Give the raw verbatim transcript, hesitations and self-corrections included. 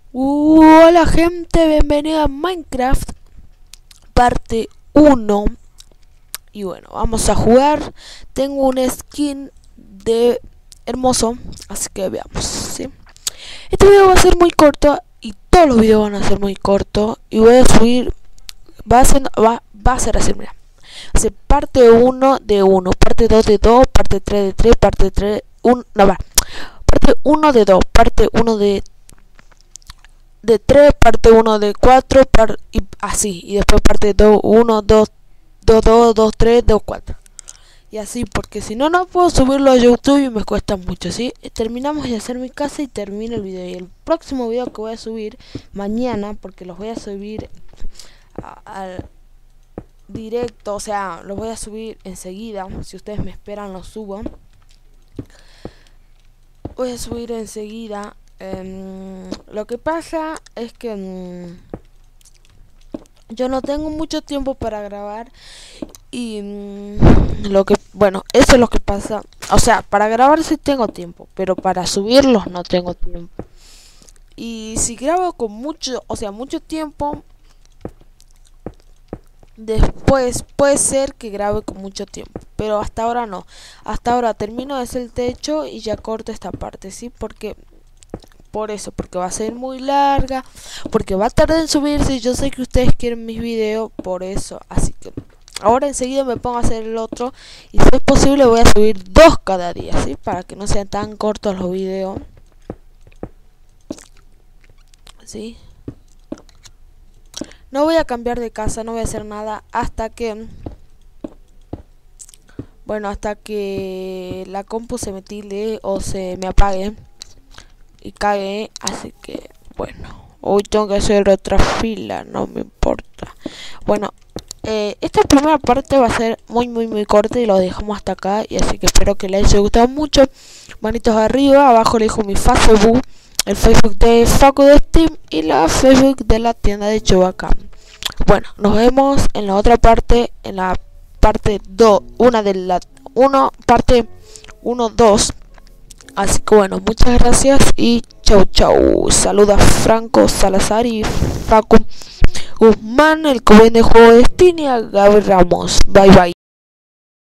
Hola gente, bienvenida a Minecraft parte uno. Y bueno, vamos a jugar. Tengo un skin de hermoso, así que veamos, ¿sí? Este video va a ser muy corto y todos los videos van a ser muy cortos. Y voy a subir, va a ser, va, va a ser así, mira. Va a ser parte uno de uno, parte dos de dos, parte tres de tres, parte tres, uno, no va. Parte uno de dos, parte uno de de tres, parte uno de cuatro, par, y así, y después parte dos, uno, dos, dos, dos, dos, tres, dos, cuatro. Y así, porque si no, no puedo subirlo a YouTube y me cuesta mucho, ¿sí? Terminamos de hacer mi casa y termino el video. Y el próximo video que voy a subir mañana, porque los voy a subir al directo, o sea, los voy a subir enseguida. Si ustedes me esperan, los subo. Voy a subir enseguida. Um, lo que pasa es que um, yo no tengo mucho tiempo para grabar y um, lo que bueno eso es lo que pasa. O sea, para grabar sí tengo tiempo, pero para subirlos no tengo tiempo. Y si grabo con mucho, o sea, mucho tiempo, después puede ser que grabe con mucho tiempo, pero hasta ahora no. Hasta ahora termino de hacer el techo y ya corto esta parte, ¿sí? Porque por eso, porque va a ser muy larga, porque va a tardar en subirse. Yo sé que ustedes quieren mis videos, por eso. Así que ahora enseguida me pongo a hacer el otro. Y si es posible voy a subir dos cada día, ¿sí? Para que no sean tan cortos los videos, ¿sí? No voy a cambiar de casa, no voy a hacer nada hasta que... Bueno, hasta que la compu se me tilde o se me apague y cague, así que bueno, hoy tengo que hacer otra fila, no me importa. Bueno, eh, esta primera parte va a ser muy muy muy corta y lo dejamos hasta acá, y así que espero que les haya gustado mucho. Manitos arriba, abajo le dejo mi Facebook, el Facebook de Facu de Steam y la Facebook de la tienda de Chewbacca. Bueno, nos vemos en la otra parte, en la parte dos, una de la uno, parte uno, dos. Así que bueno, muchas gracias y chau chau. Saluda Franco Salazar y Facu Guzmán, el que vende juego de Steam, y a Gabriel Ramos. Bye bye.